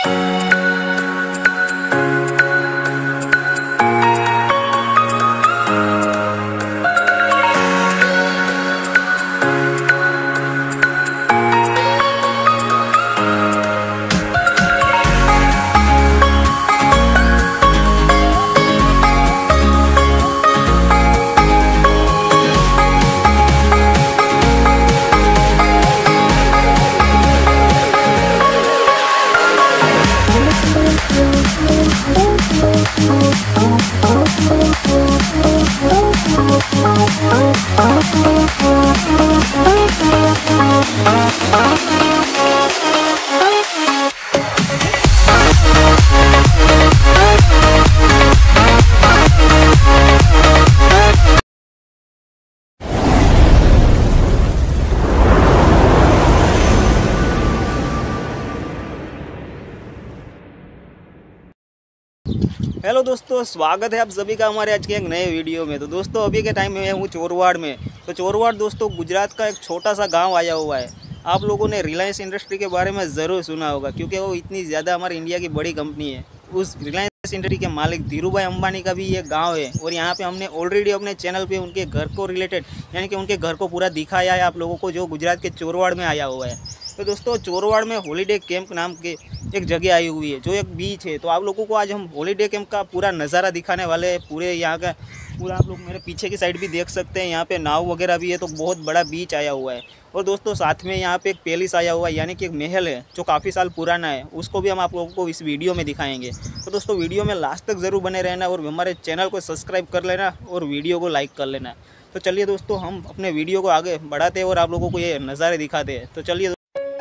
Hello दोस्तों, स्वागत है आप सभी का हमारे आज के एक नए वीडियो में। तो दोस्तों अभी के टाइम में मैं हूँ चोरवाड़ में। तो चोरवाड़ दोस्तों गुजरात का एक छोटा सा गांव आया हुआ है। आप लोगों ने रिलायंस इंडस्ट्री के बारे में ज़रूर सुना होगा, क्योंकि वो इतनी ज़्यादा हमारे इंडिया की बड़ी कंपनी है। उस रिलायंस इंडस्ट्री के मालिक धीरूभाई अंबानी का भी ये गाँव है। और यहाँ पर हमने ऑलरेडी अपने चैनल पर उनके घर को रिलेटेड यानी कि उनके घर को पूरा दिखाया है आप लोगों को, जो गुजरात के चोरवाड़ में आया हुआ है। तो दोस्तों चोरवाड़ में हॉलीडे कैंप नाम के एक जगह आई हुई है, जो एक बीच है। तो आप लोगों को आज हम हॉलीडे कैंप का पूरा नज़ारा दिखाने वाले हैं। पूरे यहाँ का पूरा आप लोग मेरे पीछे की साइड भी देख सकते हैं, यहाँ पे नाव वगैरह भी है। तो बहुत बड़ा बीच आया हुआ है। और दोस्तों साथ में यहाँ पे एक पैलेस आया हुआ है, यानी कि एक महल है जो काफ़ी साल पुराना है। उसको भी हम आप लोगों को इस वीडियो में दिखाएंगे। तो दोस्तों वीडियो में लास्ट तक ज़रूर बने रहना और हमारे चैनल को सब्सक्राइब कर लेना और वीडियो को लाइक कर लेना। तो चलिए दोस्तों हम अपने वीडियो को आगे बढ़ाते हैं और आप लोगों को ये नज़ारे दिखाते हैं। तो चलिए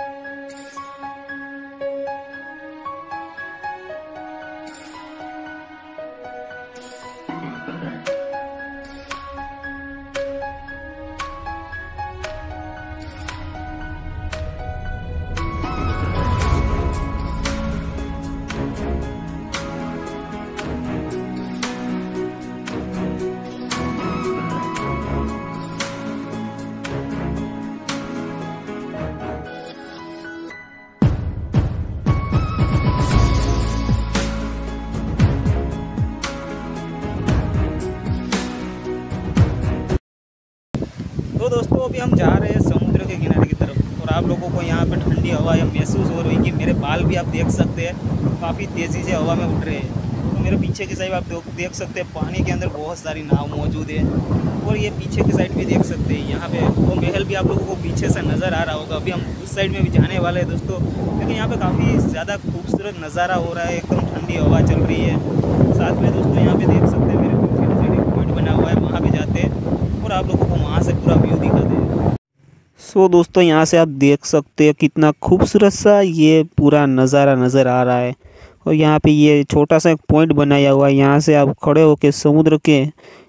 तो दोस्तों अभी हम जा रहे हैं समुद्र के किनारे की तरफ। और आप लोगों को यहाँ पर ठंडी हवा या महसूस हो रही है कि मेरे बाल भी आप देख सकते हैं काफ़ी तेज़ी से हवा में उड़ रहे हैं। तो मेरे पीछे की साइड आप देख सकते हैं पानी के अंदर बहुत सारी नाव मौजूद है। और ये पीछे की साइड भी देख सकते हैं, यहाँ पे वो महल भी आप लोगों को पीछे से नज़र आ रहा होगा। अभी हम उस साइड में भी जाने वाले हैं दोस्तों, लेकिन यहाँ पर काफ़ी ज़्यादा खूबसूरत नज़ारा हो रहा है। एकदम ठंडी हवा चल रही है। साथ में दोस्तों यहाँ पर देख सकते हैं मेरे पीछे की साइड एक पॉइंट बना हुआ है, वहाँ पर जाते हैं और आप लोगों को वहाँ से पूरा व्यू दिखाते हैं। सो दोस्तों यहाँ से आप देख सकते हैं कितना खूबसूरत सा ये पूरा नज़ारा नज़र आ रहा है। और यहाँ पे ये छोटा सा एक पॉइंट बनाया हुआ है, यहाँ से आप खड़े होकर समुद्र के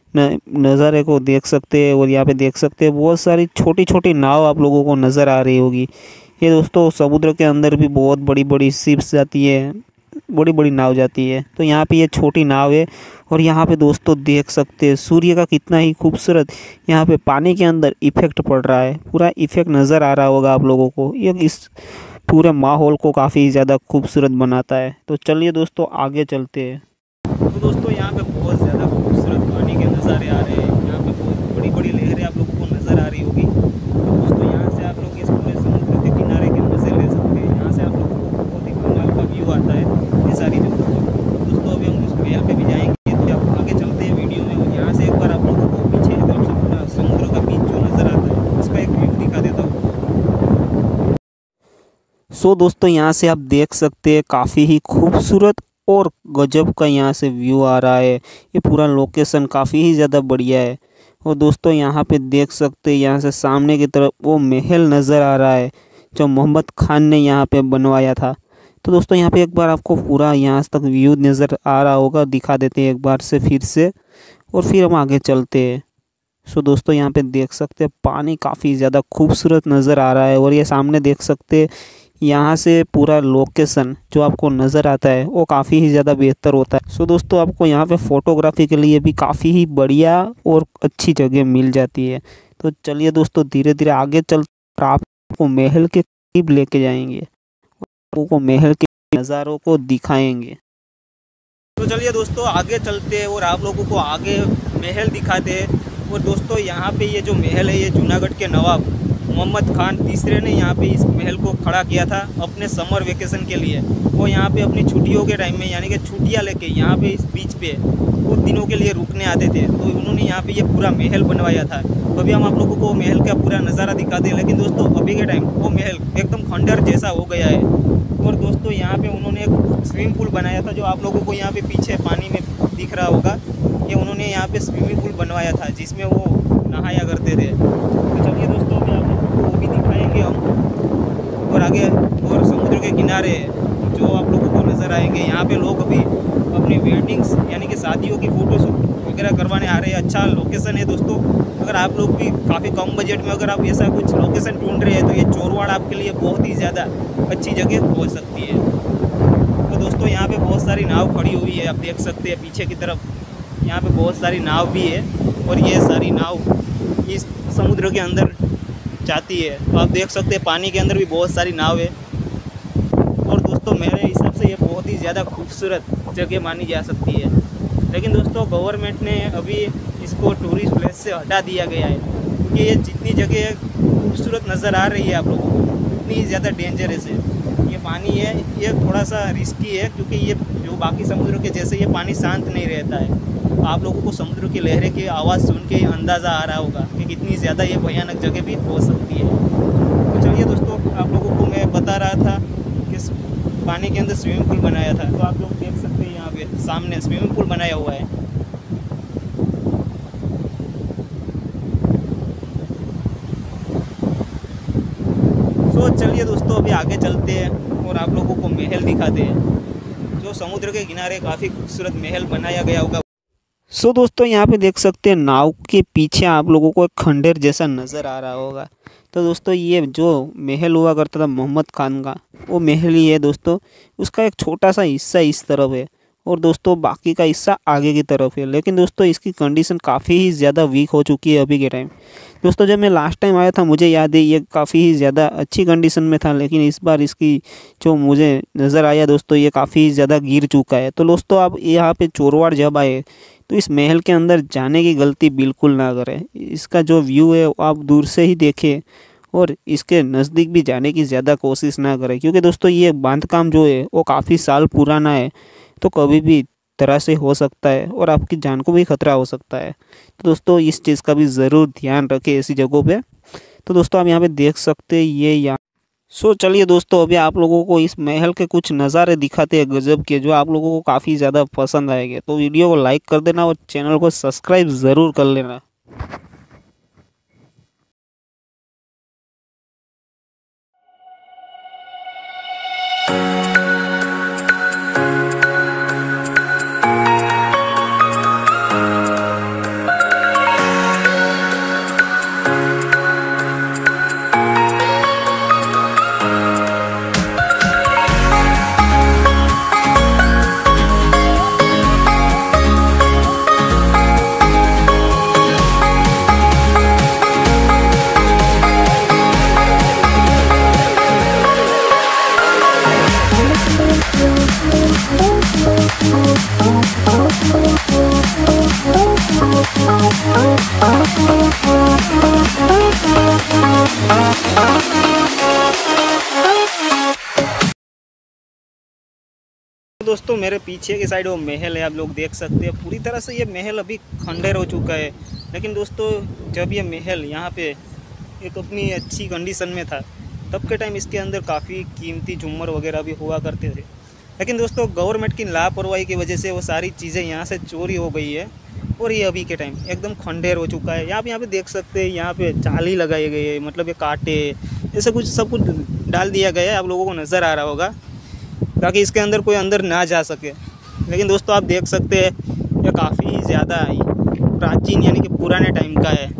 नज़ारे को देख सकते हैं। और यहाँ पे देख सकते हैं बहुत सारी छोटी छोटी नाव आप लोगों को नज़र आ रही होगी। ये दोस्तों समुद्र के अंदर भी बहुत बड़ी बड़ी शिप्स जाती है, बड़ी बड़ी नाव जाती है। तो यहाँ पे ये छोटी नाव है। और यहाँ पे दोस्तों देख सकते हैं सूर्य का कितना ही खूबसूरत यहाँ पे पानी के अंदर इफेक्ट पड़ रहा है। पूरा इफेक्ट नज़र आ रहा होगा आप लोगों को। ये इस पूरे माहौल को काफ़ी ज़्यादा खूबसूरत बनाता है। तो चलिए दोस्तों आगे चलते हैं। तो दोस्तों यहाँ पे बहुत ज़्यादा खूबसूरत पानी के नज़ारे आ रहे हैं। यहाँ पे बहुत बड़ी बड़ी लहरें आप लोगों को नज़र आ रही होगी। तो दोस्तों यहाँ से आप लोग इस पूरे समुद्र के किनारे के मज़े ले सकते हैं। यहाँ से आप लोगों को बहुत ही कमाल का व्यू आता है ये सारी जगह पर। दोस्तों अभी हम उस महल पे भी जाएंगे, तो आप आगे चलते हैं वीडियो में। और यहाँ से एक बार आप लोगों को पीछे की तरफ से पूरा समुद्र का बीच जो नज़र आता है उसका एक व्यू दिखा देता हूँ। सो दोस्तों यहाँ से आप देख सकते हैं काफ़ी ही खूबसूरत और गजब का यहाँ से व्यू आ रहा है। ये पूरा लोकेशन काफ़ी ही ज़्यादा बढ़िया है। और दोस्तों यहाँ पे देख सकते हैं यहाँ से सामने की तरफ वो महल नज़र आ रहा है जो मोहम्मद खान ने यहाँ पे बनवाया था। तो दोस्तों यहाँ पे एक बार आपको पूरा यहाँ तक व्यू नज़र आ रहा होगा, दिखा देते हैं एक बार से फिर से और फिर हम आगे चलते हैं। सो दोस्तों यहाँ पे देख सकते हैं पानी काफ़ी ज़्यादा खूबसूरत नज़र आ रहा है। और ये सामने देख सकते हैं यहाँ से पूरा लोकेशन जो आपको नज़र आता है वो काफ़ी ही ज़्यादा बेहतर होता है। सो दोस्तों आपको यहाँ पे फ़ोटोग्राफी के लिए भी काफ़ी ही बढ़िया और अच्छी जगह मिल जाती है। तो चलिए दोस्तों धीरे धीरे आगे चल आपको महल के करीब लेके जाएंगे। आपको महल के नज़ारों को दिखाएंगे। तो चलिए दोस्तों आगे चलते हैं और आप लोगों को आगे महल दिखाते हैं। और दोस्तों यहाँ पे ये जो महल है ये जूनागढ़ के नवाब मोहम्मद खान तीसरे ने यहाँ पे इस महल को खड़ा किया था अपने समर वेकेशन के लिए। वो यहाँ पे अपनी छुट्टियों के टाइम में यानी कि छुट्टियाँ लेके यहाँ पे इस बीच पे कुछ दिनों के लिए रुकने आते थे, तो उन्होंने यहाँ पे ये पूरा महल बनवाया था। तो अभी हम आप लोगों को महल का पूरा नज़ारा दिखाते हैं। लेकिन दोस्तों अभी के टाइम वो महल एकदम खंडर जैसा हो गया है। और दोस्तों यहाँ पे उन्होंने एक स्विमिंग पूल बनाया था, जो आप लोगों को यहाँ पे पीछे पानी में दिख रहा होगा। ये उन्होंने यहाँ पे स्विमिंग पूल बनवाया था जिसमें वो नहाया करते थे। तो चलिए दोस्तों अभी आप लोगों को वो भी दिखाएंगे हम। और आगे और समुद्र के किनारे जो आप लोगों को नज़र आएंगे, यहाँ पे लोग अभी अपनी वेडिंग्स यानी कि शादियों की फ़ोटोशूट वगैरह करवाने आ रहे हैं। अच्छा लोकेशन है दोस्तों। अगर आप लोग भी काफ़ी कम बजट में अगर आप ऐसा कुछ लोकेशन ढूंढ रहे हैं तो ये चोरवाड़ आपके लिए बहुत ही ज़्यादा अच्छी जगह हो सकती है। तो दोस्तों यहाँ पे बहुत सारी नाव खड़ी हुई है, आप देख सकते हैं पीछे की तरफ यहाँ पे बहुत सारी नाव भी है। और ये सारी नाव इस समुद्र के अंदर जाती है, तो आप देख सकते हैं पानी के अंदर भी बहुत सारी नाव है। और दोस्तों मेरे हिसाब से ये बहुत ही ज़्यादा खूबसूरत जगह मानी जा सकती है। लेकिन दोस्तों गवर्नमेंट ने अभी इसको टूरिस्ट प्लेस से हटा दिया गया है, क्योंकि ये जितनी जगह खूबसूरत नज़र आ रही है आप लोगों को उतनी ज़्यादा डेंजरस है। ये पानी है ये थोड़ा सा रिस्की है, क्योंकि ये जो बाकी समुद्र के जैसे ये पानी शांत नहीं रहता है। आप लोगों को समुद्र की लहरें की आवाज़ सुन के अंदाज़ा आ रहा होगा कि कितनी ज़्यादा ये भयानक जगह भी हो सकती है। तो चलिए दोस्तों आप लोगों को मैं बता रहा था कि पानी के अंदर स्विमिंग पूल बनाया था, तो आप लोग देख सकते हैं यहाँ पे सामने स्विमिंग पूल बनाया हुआ है। तो चलिए दोस्तों अभी आगे चलते हैं और आप लोगों को महल दिखाते हैं, जो समुद्र के किनारे काफ़ी खूबसूरत महल बनाया गया होगा। दोस्तों यहाँ पे देख सकते हैं नाव के पीछे आप लोगों को एक खंडर जैसा नज़र आ रहा होगा। तो दोस्तों ये जो महल हुआ करता था मोहम्मद खान का, वो महल ही है दोस्तों। उसका एक छोटा सा हिस्सा इस तरफ है और दोस्तों बाकी का हिस्सा आगे की तरफ है। लेकिन दोस्तों इसकी कंडीशन काफ़ी ही ज़्यादा वीक हो चुकी है अभी के टाइम। दोस्तों जब मैं लास्ट टाइम आया था मुझे याद है ये काफ़ी ही ज़्यादा अच्छी कंडीशन में था, लेकिन इस बार इसकी जो मुझे नज़र आया दोस्तों ये काफ़ी ज़्यादा गिर चुका है। तो दोस्तों आप यहाँ पे चोरवाड़ जब आए तो इस महल के अंदर जाने की गलती बिल्कुल ना करें। इसका जो व्यू है आप दूर से ही देखें और इसके नज़दीक भी जाने की ज़्यादा कोशिश ना करें, क्योंकि दोस्तों ये बांधकाम जो है वो काफ़ी साल पुराना है, तो कभी भी तरह से हो सकता है और आपकी जान को भी खतरा हो सकता है। तो दोस्तों इस चीज़ का भी ज़रूर ध्यान रखें ऐसी जगहों पे। तो दोस्तों आप यहाँ पे देख सकते हैं ये यहाँ। चलिए दोस्तों अभी आप लोगों को इस महल के कुछ नज़ारे दिखाते हैं गजब के, जो आप लोगों को काफ़ी ज़्यादा पसंद आएंगे। तो वीडियो को लाइक कर देना और चैनल को सब्सक्राइब ज़रूर कर लेना। दोस्तों मेरे पीछे की साइड वो महल है, आप लोग देख सकते हैं। पूरी तरह से ये महल अभी खंडर हो चुका है, लेकिन दोस्तों जब ये महल यहाँ पे एक अपनी अच्छी कंडीशन में था तब के टाइम इसके अंदर काफ़ी कीमती झूमर वगैरह भी हुआ करते थे। लेकिन दोस्तों गवर्नमेंट की लापरवाही की वजह से वो सारी चीज़ें यहाँ से चोरी हो गई है और ये अभी के टाइम एकदम खंडेर हो चुका है। यहाँ पे देख सकते हैं यहाँ पे जाली लगाई गई है, मतलब ये कांटे ऐसे कुछ सब कुछ डाल दिया गया है, आप लोगों को नज़र आ रहा होगा, ताकि इसके अंदर कोई अंदर ना जा सके। लेकिन दोस्तों आप देख सकते हैं ये काफ़ी ज़्यादा प्राचीन यानी कि पुराने टाइम का है।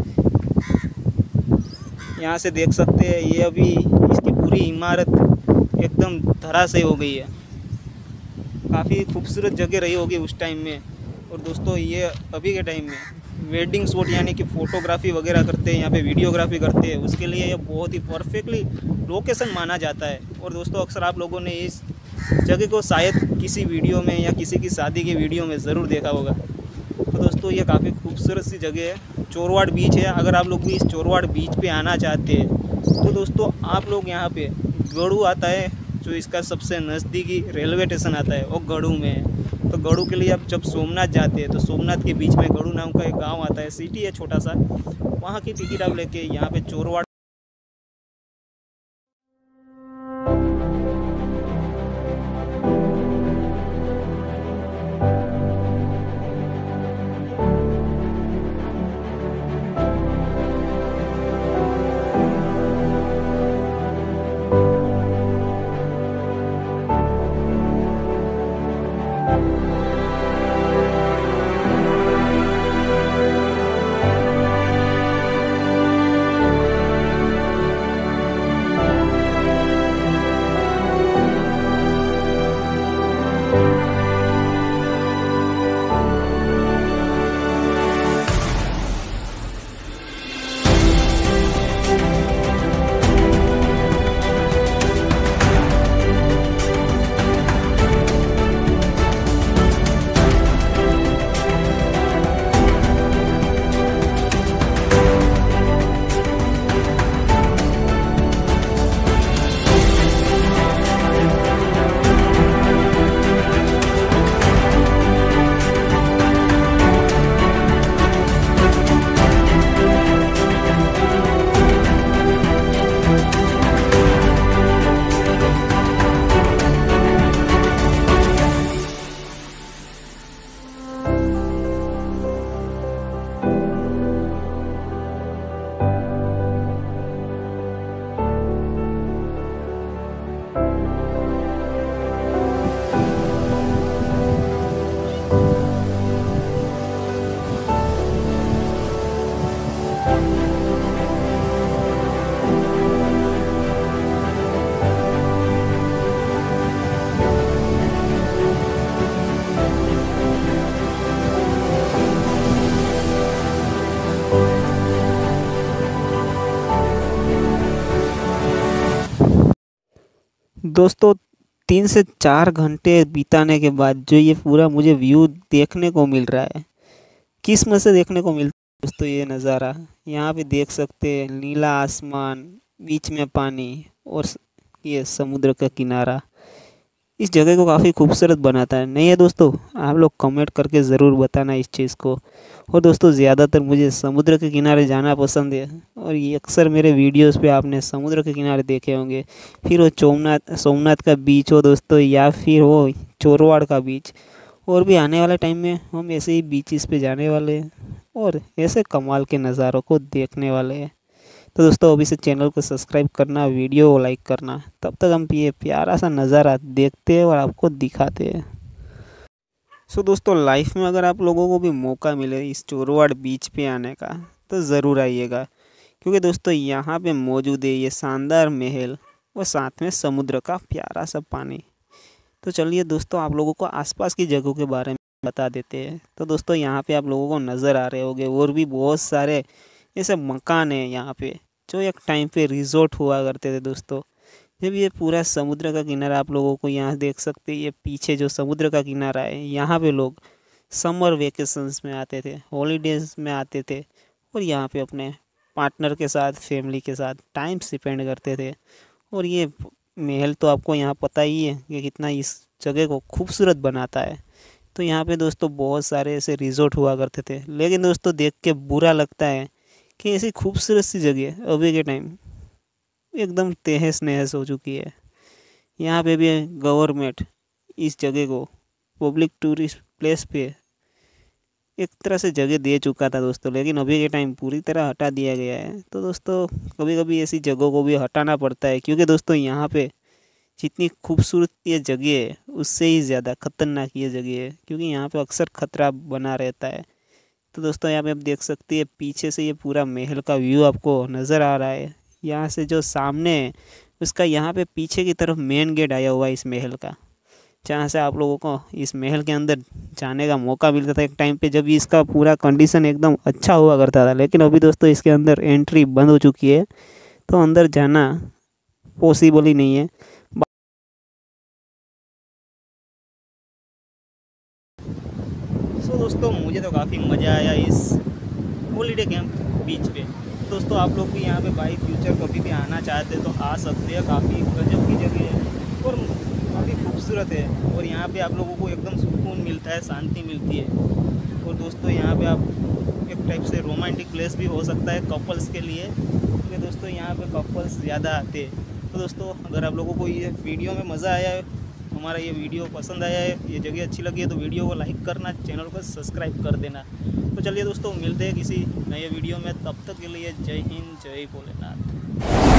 यहाँ से देख सकते हैं ये अभी इसकी पूरी इमारत एकदम धराशायी हो गई है। काफ़ी खूबसूरत जगह रही होगी उस टाइम में। और दोस्तों ये अभी के टाइम में वेडिंग शूट यानी कि फ़ोटोग्राफी वगैरह करते हैं, यहाँ पे वीडियोग्राफी करते हैं, उसके लिए ये बहुत ही परफेक्टली लोकेशन माना जाता है। और दोस्तों अक्सर आप लोगों ने इस जगह को शायद किसी वीडियो में या किसी की शादी की वीडियो में ज़रूर देखा होगा। तो दोस्तों ये काफ़ी खूबसूरत सी जगह है, चोरवाड़ बीच है। अगर आप लोग भी इस चोरवाड़ बीच पे आना चाहते हैं तो दोस्तों आप लोग यहाँ पे गड़ू आता है, जो इसका सबसे नज़दीकी रेलवे स्टेशन आता है वो गड़ू में है। तो गड़ू के लिए आप जब सोमनाथ जाते हैं तो सोमनाथ के बीच में गड़ू नाम का एक गाँव आता है, सिटी है छोटा सा, वहाँ की टिकट आप लेके यहाँ पे चोरवाड़। दोस्तों 3 से 4 घंटे बिताने के बाद जो ये पूरा मुझे व्यू देखने को मिल रहा है, किस्मत से देखने को मिलता है दोस्तों ये नज़ारा। यहाँ पे देख सकते हैं नीला आसमान, बीच में पानी और ये समुद्र का किनारा इस जगह को काफ़ी खूबसूरत बनाता है। नहीं है दोस्तों? आप लोग कमेंट करके ज़रूर बताना इस चीज़ को। और दोस्तों ज़्यादातर मुझे समुद्र के किनारे जाना पसंद है, और ये अक्सर मेरे वीडियोस पे आपने समुद्र के किनारे देखे होंगे। फिर वो सोमनाथ का बीच हो दोस्तों, या फिर वो चोरवाड़ का बीच। और भी आने वाले टाइम में हम ऐसे ही बीचेस पे जाने वाले हैं और ऐसे कमाल के नज़ारों को देखने वाले हैं। तो दोस्तों अभी से चैनल को सब्सक्राइब करना, वीडियो को लाइक करना। तब तक हम ये प्यारा सा नज़ारा देखते हैं और आपको दिखाते हैं। सो दोस्तों लाइफ में अगर आप लोगों को भी मौका मिले इस चोरवाड़ बीच पे आने का तो ज़रूर आइएगा, क्योंकि दोस्तों यहाँ पे मौजूद है ये शानदार महल और साथ में समुद्र का प्यारा सा पानी। तो चलिए दोस्तों आप लोगों को आसपास की जगहों के बारे में बता देते हैं। तो दोस्तों यहाँ पे आप लोगों को नज़र आ रहे होंगे और भी बहुत सारे ऐसे मकान हैं यहाँ पे, जो एक टाइम पे रिजॉर्ट हुआ करते थे दोस्तों। जब ये पूरा समुद्र का किनारा आप लोगों को यहाँ देख सकते हैं, ये पीछे जो समुद्र का किनारा है, यहाँ पे लोग समर वेकेशंस में आते थे, हॉलीडेज़ में आते थे और यहाँ पे अपने पार्टनर के साथ, फैमिली के साथ टाइम स्पेंड करते थे। और ये महल तो आपको यहाँ पता ही है कि कितना इस जगह को खूबसूरत बनाता है। तो यहाँ पे दोस्तों बहुत सारे ऐसे रिजॉर्ट हुआ करते थे, लेकिन दोस्तों देख के बुरा लगता है कि ऐसी खूबसूरत सी जगह अभी के टाइम एकदम तहस नहस हो चुकी है। यहाँ पे भी गवर्नमेंट इस जगह को पब्लिक टूरिस्ट प्लेस पे एक तरह से जगह दे चुका था दोस्तों, लेकिन अभी के टाइम पूरी तरह हटा दिया गया है। तो दोस्तों कभी कभी ऐसी जगहों को भी हटाना पड़ता है, क्योंकि दोस्तों यहाँ पे जितनी खूबसूरत ये जगह है उससे ही ज़्यादा खतरनाक ये जगह है, क्योंकि यहाँ पे अक्सर खतरा बना रहता है। तो दोस्तों यहाँ पे आप देख सकते हैं पीछे से ये पूरा महल का व्यू आपको नज़र आ रहा है। यहाँ से जो सामने है उसका यहाँ पे पीछे की तरफ मेन गेट आया हुआ है इस महल का, जहाँ से आप लोगों को इस महल के अंदर जाने का मौका मिलता था एक टाइम पे, जब इसका पूरा कंडीशन एकदम अच्छा हुआ करता था। लेकिन अभी दोस्तों इसके अंदर एंट्री बंद हो चुकी है, तो अंदर जाना पॉसिबल ही नहीं है। दोस्तों मुझे तो काफ़ी मज़ा आया इस हॉलीडे कैंप बीच पे। दोस्तों आप लोग भी यहाँ पे बाई फ्यूचर कभी भी आना चाहते हैं तो आ सकते हैं। काफ़ी गजब की जगह है और काफ़ी खूबसूरत है और यहाँ पे आप लोगों को एकदम सुकून मिलता है, शांति मिलती है। और दोस्तों यहाँ पे आप एक टाइप से रोमांटिक प्लेस भी हो सकता है कपल्स के लिए, क्योंकि दोस्तों यहाँ पे कपल्स ज़्यादा आते हैं। तो दोस्तों अगर आप लोगों को ये वीडियो में मज़ा आया है, हमारा ये वीडियो पसंद आया है, ये जगह अच्छी लगी है तो वीडियो को लाइक करना, चैनल को सब्सक्राइब कर देना। तो चलिए दोस्तों मिलते हैं किसी नए वीडियो में, तब तक के लिए जय हिंद, जय भोलेनाथ।